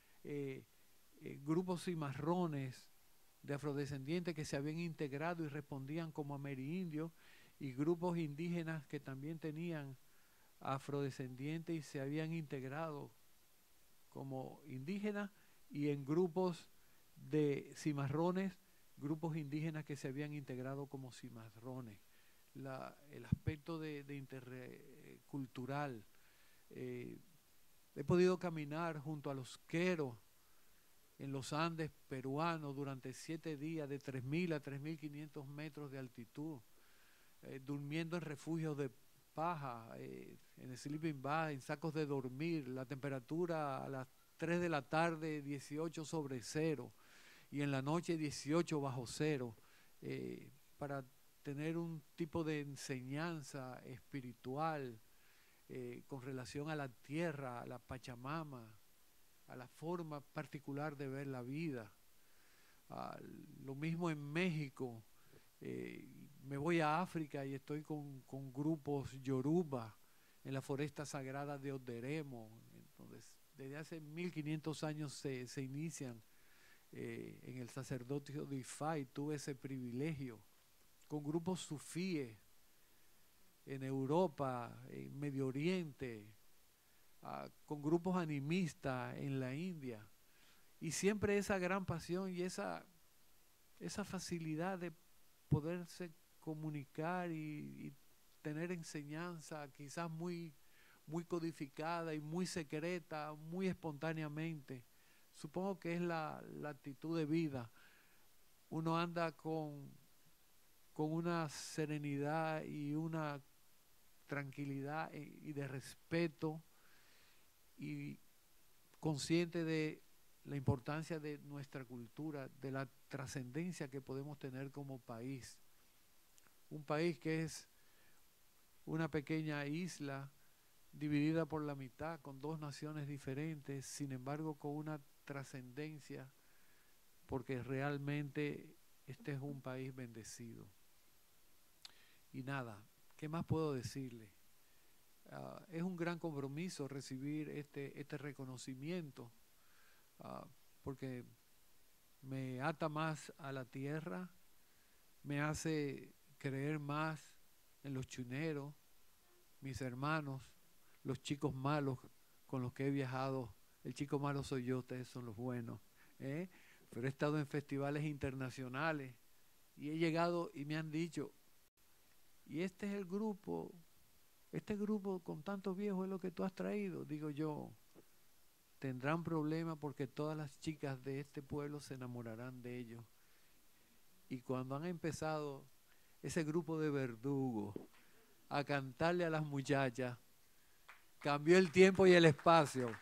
grupos cimarrones de afrodescendientes que se habían integrado y respondían como amerindios, y grupos indígenas que también tenían afrodescendientes y se habían integrado como indígenas, y en grupos de cimarrones, grupos indígenas que se habían integrado como cimarrones. El aspecto de intercultural He podido caminar junto a los queros en los Andes peruanos durante 7 días de 3.000 a 3.500 metros de altitud, durmiendo en refugios de paja, en sleeping bag, en sacos de dormir, la temperatura a las 3 de la tarde 18 sobre cero y en la noche 18 bajo cero, para tener un tipo de enseñanza espiritual con relación a la tierra, a la Pachamama, a la forma particular de ver la vida. Lo mismo en México. Me voy a África y estoy con grupos yoruba en la foresta sagrada de Oderemo. Entonces, desde hace 1500 años se inician en el sacerdocio de Ifá, y tuve ese privilegio con grupos sufíes en Europa, en Medio Oriente, con grupos animistas en la India, y siempre esa gran pasión y esa facilidad de poderse comunicar y tener enseñanza quizás muy codificada y muy secreta, muy espontáneamente. Supongo que es la actitud de vida. Uno anda con una serenidad y una tranquilidad y de respeto, y consciente de la importancia de nuestra cultura, de la trascendencia que podemos tener como país. Un país que es una pequeña isla dividida por la mitad, con 2 naciones diferentes, sin embargo con una trascendencia, porque realmente este es un país bendecido. Y nada, ¿qué más puedo decirle? Es un gran compromiso recibir este reconocimiento, porque me ata más a la tierra, me hace creer más en los chuneros, mis hermanos, los chicos malos con los que he viajado. El chico malo soy yo, ustedes son los buenos, pero he estado en festivales internacionales y he llegado y me han dicho, y este es el grupo, este grupo con tantos viejos es lo que tú has traído. Digo yo, tendrán problemas porque todas las chicas de este pueblo se enamorarán de ellos. Y cuando han empezado ese grupo de verdugos a cantarle a las muchachas, cambió el tiempo y el espacio.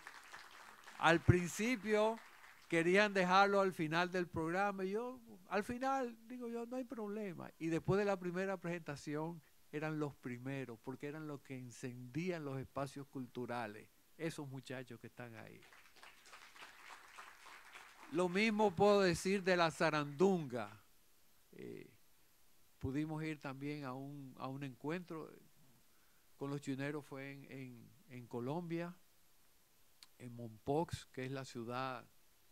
Al principio querían dejarlo al final del programa, y yo, al final, digo yo, no hay problema. Y después de la primera presentación, eran los primeros, porque eran los que encendían los espacios culturales, esos muchachos que están ahí. Lo mismo puedo decir de la zarandunga. Pudimos ir también a un encuentro con los chuneros, fue en Colombia, en Mompox, que es la ciudad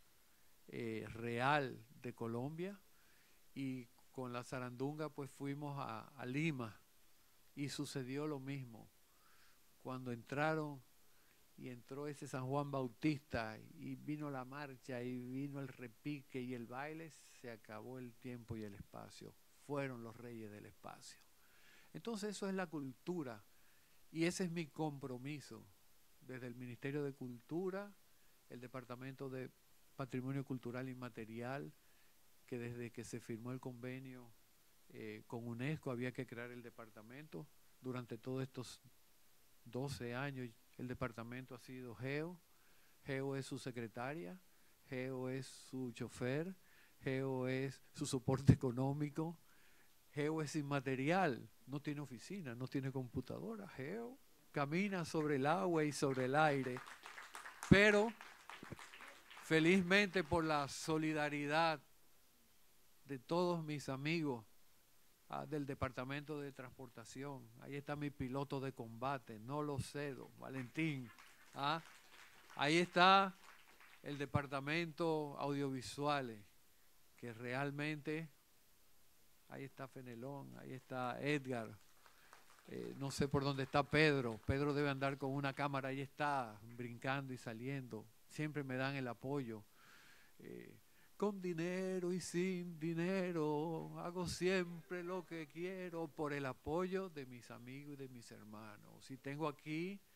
real de Colombia, y con la zarandunga pues fuimos a Lima, y sucedió lo mismo. Cuando entraron y entró ese San Juan Bautista y vino la marcha y vino el repique y el baile, se acabó el tiempo y el espacio. Fueron los reyes del espacio. Entonces eso es la cultura, y ese es mi compromiso desde el Ministerio de Cultura, el Departamento de Patrimonio Cultural Inmaterial, que desde que se firmó el convenio con UNESCO había que crear el departamento. Durante todos estos 12 años el departamento ha sido Geo. Geo es su secretaria, Geo es su chofer, Geo es su soporte económico, Geo es inmaterial, no tiene oficina, no tiene computadora. Geo camina sobre el agua y sobre el aire, pero felizmente por la solidaridad de todos mis amigos del Departamento de Transportación. Ahí está mi piloto de combate, no lo cedo, Valentín. Ahí está el Departamento Audiovisuales, que realmente, ahí está Fenelón, ahí está Edgar, no sé por dónde está Pedro. Pedro debe andar con una cámara, ahí está, brincando y saliendo. Siempre me dan el apoyo. Con dinero y sin dinero, hago siempre lo que quiero por el apoyo de mis amigos y de mis hermanos. Y tengo aquí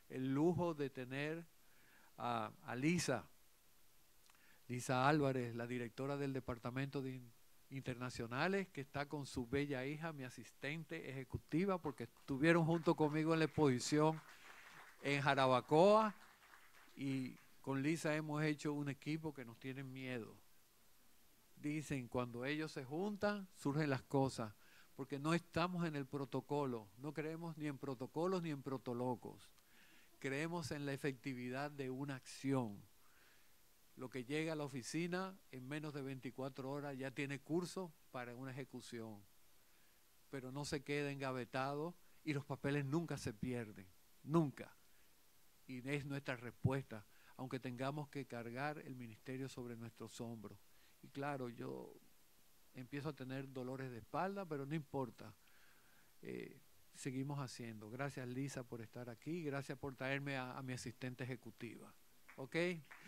el lujo de tener a Lisa Álvarez, la directora del Departamento de Internacionales, que está con su bella hija, mi asistente ejecutiva, porque estuvieron junto conmigo en la exposición en Jarabacoa, y con Lisa hemos hecho un equipo que nos tiene miedo. Dicen, cuando ellos se juntan, surgen las cosas, porque no estamos en el protocolo, no creemos ni en protocolos ni en protolocos. Creemos en la efectividad de una acción. Lo que llega a la oficina en menos de 24 horas ya tiene curso para una ejecución, pero no se queda engavetado y los papeles nunca se pierden, nunca. Y es nuestra respuesta, aunque tengamos que cargar el ministerio sobre nuestros hombros. Y claro, yo empiezo a tener dolores de espalda, pero no importa. Seguimos haciendo. Gracias, Lisa, por estar aquí. Gracias por traerme a mi asistente ejecutiva. ¿Ok?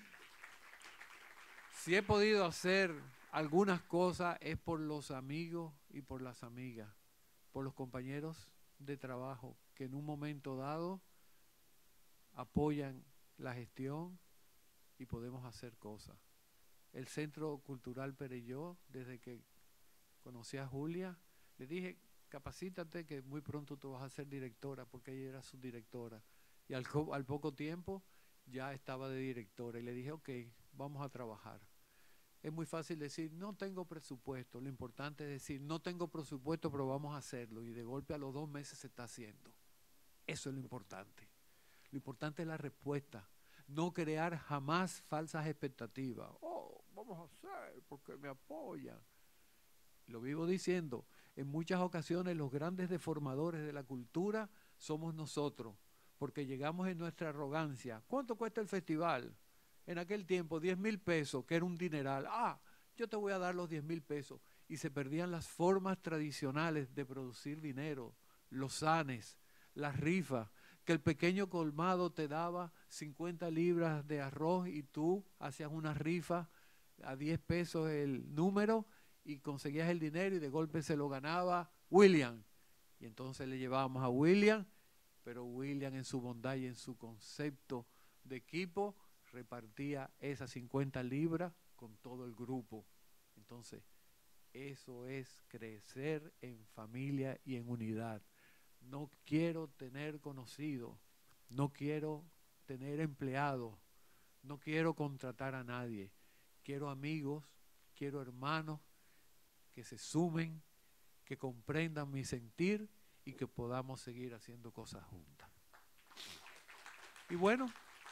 Si he podido hacer algunas cosas es por los amigos y por las amigas, por los compañeros de trabajo que en un momento dado apoyan la gestión y podemos hacer cosas. El Centro Cultural Perelló, desde que conocí a Julia, le dije, capacítate que muy pronto tú vas a ser directora, porque ella era su directora. Y al poco tiempo ya estaba de directora y le dije, ok, vamos a trabajar. Es muy fácil decir, no tengo presupuesto. Lo importante es decir, no tengo presupuesto, pero vamos a hacerlo. Y de golpe a los 2 meses se está haciendo. Eso es lo importante. Lo importante es la respuesta. No crear jamás falsas expectativas. Oh, vamos a hacer porque me apoyan. Lo vivo diciendo, en muchas ocasiones los grandes deformadores de la cultura somos nosotros, porque llegamos en nuestra arrogancia. ¿Cuánto cuesta el festival? En aquel tiempo, 10.000 pesos, que era un dineral. Ah, yo te voy a dar los 10.000 pesos. Y se perdían las formas tradicionales de producir dinero, los sanes, las rifas, que el pequeño colmado te daba 50 libras de arroz y tú hacías una rifa a 10 pesos el número y conseguías el dinero y de golpe se lo ganaba William. Y entonces le llevábamos a William, pero William en su bondad y en su concepto de equipo repartía esas 50 libras con todo el grupo. Entonces, eso es crecer en familia y en unidad. No quiero tener conocidos, no quiero tener empleados, no quiero contratar a nadie. Quiero amigos, quiero hermanos que se sumen, que comprendan mi sentir y que podamos seguir haciendo cosas juntas. Y bueno,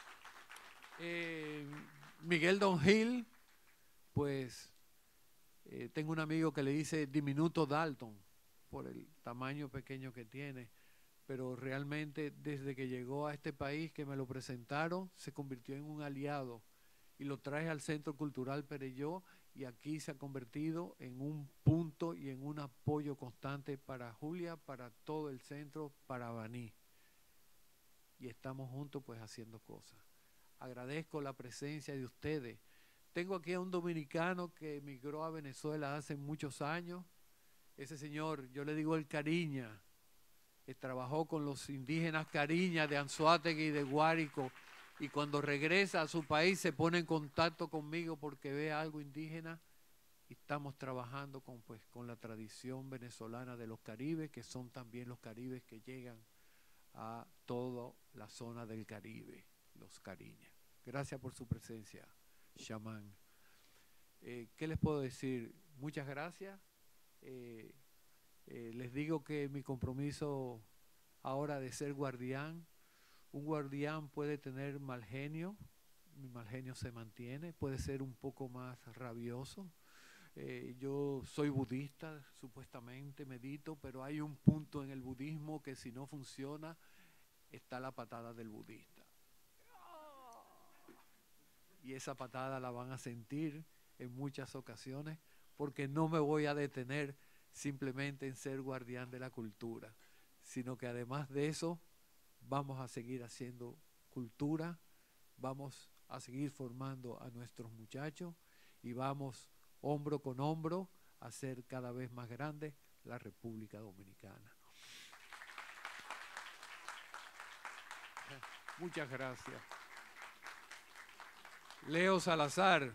Miguel Don Gil, pues tengo un amigo que le dice diminuto Dalton por el tamaño pequeño que tiene, pero realmente desde que llegó a este país que me lo presentaron se convirtió en un aliado y lo traje al Centro Cultural Perelló y aquí se ha convertido en un punto y en un apoyo constante para Julia, para todo el centro, para Baní. Y estamos juntos pues haciendo cosas. Agradezco la presencia de ustedes. Tengo aquí a un dominicano que emigró a Venezuela hace muchos años. Ese señor, yo le digo el Cariña, que trabajó con los indígenas Cariña de Anzoátegui y de Guárico, y cuando regresa a su país se pone en contacto conmigo porque ve algo indígena y estamos trabajando con la tradición venezolana de los caribes, que son también los caribes que llegan a toda la zona del Caribe, los Cariñas. Gracias por su presencia, chamán. ¿Qué les puedo decir? Muchas gracias. Les digo que mi compromiso ahora de ser guardián, un guardián puede tener mal genio, mi mal genio se mantiene, puede ser un poco más rabioso. Yo soy budista, supuestamente medito, pero hay un punto en el budismo que si no funciona, está la patada del budista. Y esa patada la van a sentir en muchas ocasiones, porque no me voy a detener simplemente en ser guardián de la cultura, sino que además de eso, vamos a seguir haciendo cultura, vamos a seguir formando a nuestros muchachos y vamos hombro con hombro a hacer cada vez más grande la República Dominicana. Muchas gracias. Leo Salazar.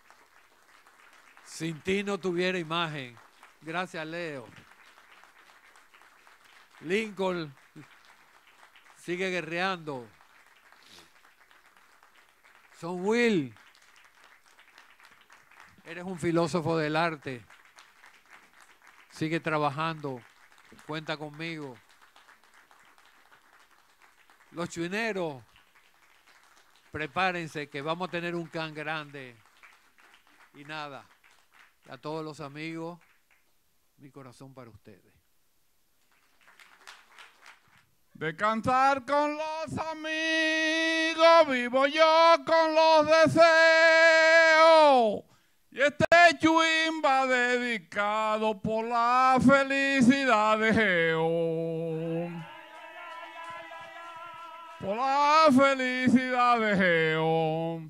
Sin ti no tuviera imagen. Gracias, Leo. Lincoln sigue guerreando. Son Will. Eres un filósofo del arte. Sigue trabajando. Cuenta conmigo. Los chuineros, prepárense que vamos a tener un can grande. Y nada, a todos los amigos, mi corazón para ustedes. De cantar con los amigos, vivo yo con los deseos. Y este chuín va dedicado por la felicidad de Geo. Por la felicidad de Geo.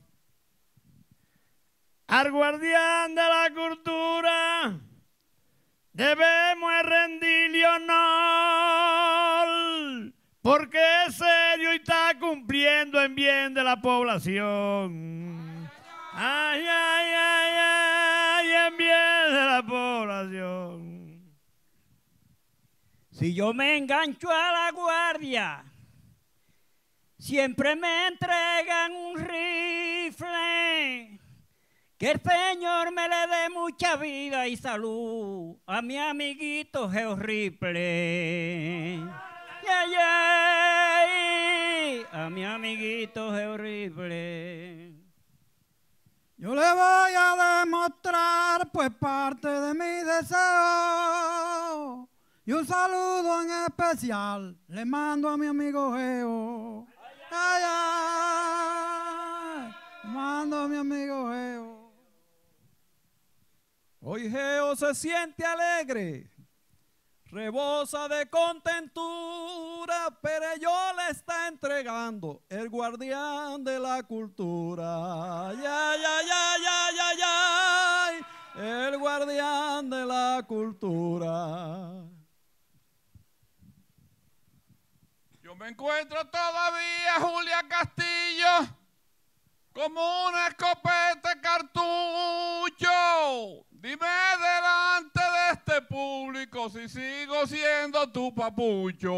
Al guardián de la cultura debemos rendirle honor, porque es serio y está cumpliendo en bien de la población. Ay, ay, ay, ay, en bien de la población. Si yo me engancho a la guardia, siempre me entregan un rifle. Que el Señor me le dé mucha vida y salud a mi amiguito Geo Ripley. Ay, ay, a mi amiguito Geo Ripley. Yo le voy a demostrar pues parte de mi deseo. Y un saludo en especial le mando a mi amigo Geo. Ay, ay, mando a mi amigo Geo. Hoy Geo se siente alegre, rebosa de contentura, pero yo le está entregando el guardián de la cultura. Ay, ay, ay, ay, ay, ay, ay, el guardián de la cultura. Yo me encuentro todavía, Julia Castillo, como una escopeta cartucho. Dime delante de este público si sigo siendo tu papucho.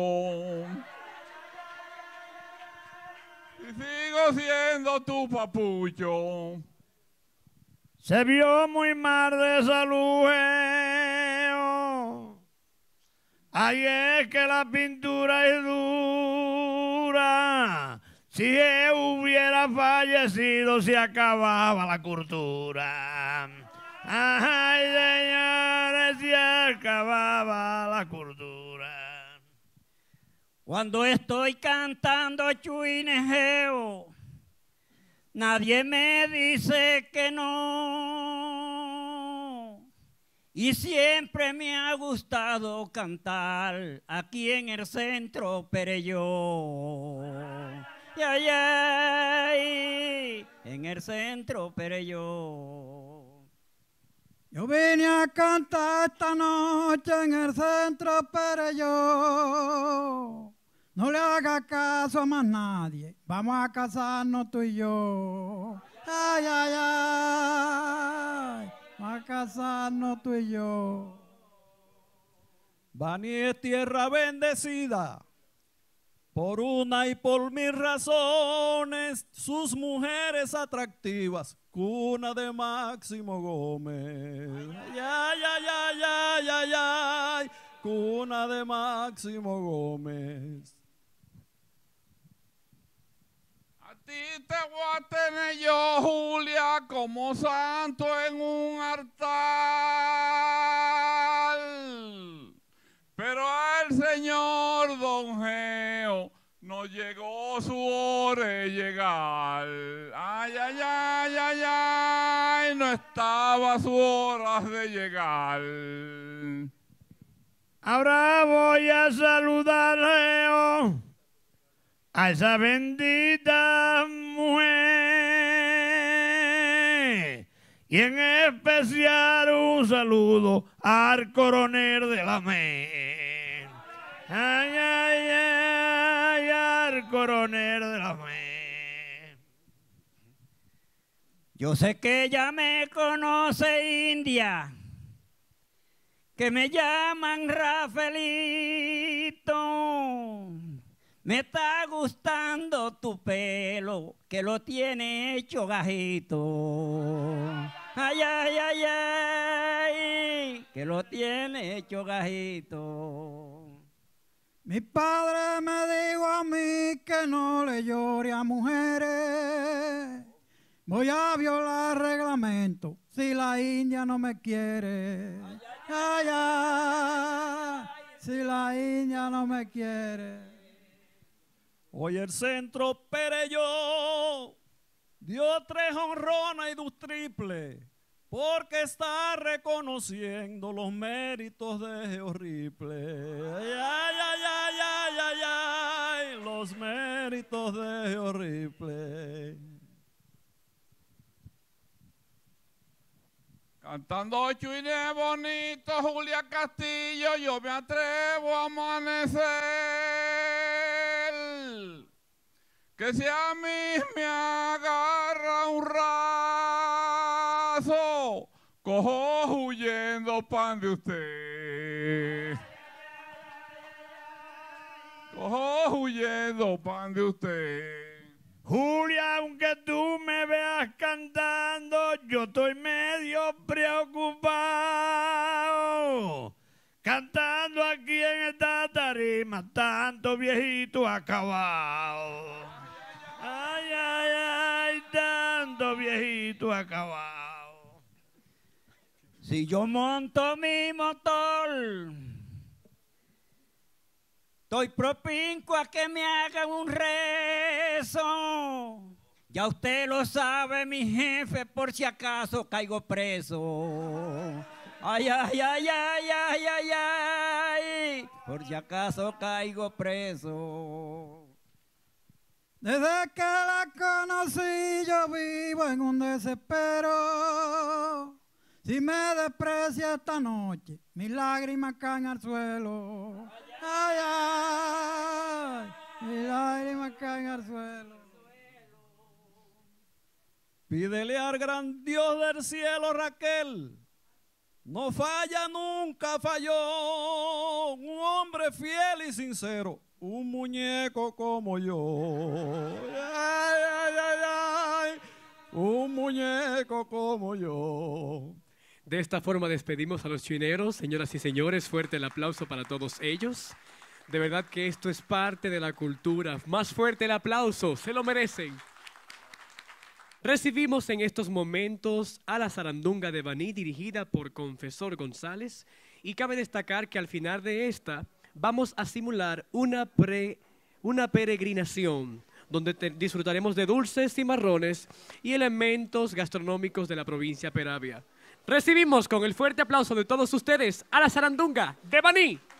Si sigo siendo tu papucho. Se vio muy mal de salud, Geo. Ay, es que la pintura es dura. Si él hubiera fallecido, se acababa la cultura. Ay, señores, se acababa la cultura. Cuando estoy cantando chuinejeo, nadie me dice que no. Y siempre me ha gustado cantar aquí en el centro Perelló. Ay, ay, en el centro Perelló. Yo vine a cantar esta noche en el centro Perelló. No le haga caso a más nadie, vamos a casarnos tú y yo. Ay, ay, ay, vamos a casarnos tú y yo. Baní es tierra bendecida, por una y por mil razones, sus mujeres atractivas, cuna de Máximo Gómez. Ay, ay, ay, ay, ay, ay, ay, cuna de Máximo Gómez. A ti te voy a tener yo, Julia, como santo en un altar. Pero al señor Don Geo no llegó su hora de llegar. Ay, ay, ay, ay, ay, no estaba su hora de llegar. Ahora voy a saludar, Geo, a esa bendita mujer. Y en especial un saludo al coronel de la MEN. Ay, ay, ay, ay, al coronel de la fe. Yo sé que ella me conoce, India, que me llaman Rafaelito. Me está gustando tu pelo, que lo tiene hecho gajito. Ay, ay, ay, ay, que lo tiene hecho gajito. Mi padre me dijo a mí que no le llore a mujeres. Voy a violar reglamento si la India no me quiere. Ay, ay, si la India no me quiere. Hoy el Centro Perelló dio 3 honronas y 2 triples, porque está reconociendo los méritos de Geo Ripley. Ay, ay, ay, ay, ay, ay, ay, los méritos de Geo Ripley. Cantando Chuine bonito, Julia Castillo, yo me atrevo a amanecer. Que si a mí me agarra un raso, cojo huyendo pan de usted. Cojo huyendo pan de usted. Julia, aunque tú me veas cantando, yo estoy medio preocupado. Cantando aquí en esta tarima, tanto viejito acabado. Ay, ay, ay, tanto viejito acabado. Si yo monto mi motor, estoy propinco a que me hagan un rezo. Ya usted lo sabe, mi jefe, por si acaso caigo preso. Ay, ay, ay, ay, ay, ay, ay, por si acaso caigo preso. Desde que la conocí yo vivo en un desespero. Si me desprecia esta noche, mis lágrimas caen al suelo. Ay, ay, mis lágrimas caen al suelo. Pídele al gran Dios del cielo, Raquel. No falla, nunca falló. Un hombre fiel y sincero. Un muñeco como yo. Ay, ay, ay, ay. Un muñeco como yo. De esta forma despedimos a los chineros. Señoras y señores, fuerte el aplauso para todos ellos. De verdad que esto es parte de la cultura. Más fuerte el aplauso, se lo merecen. Recibimos en estos momentos a la Sarandunga de Baní, dirigida por Confesor González. Y cabe destacar que al final de esta vamos a simular una peregrinación donde disfrutaremos de dulces y marrones y elementos gastronómicos de la provincia Peravia. Recibimos con el fuerte aplauso de todos ustedes a la Sarandunga de Baní.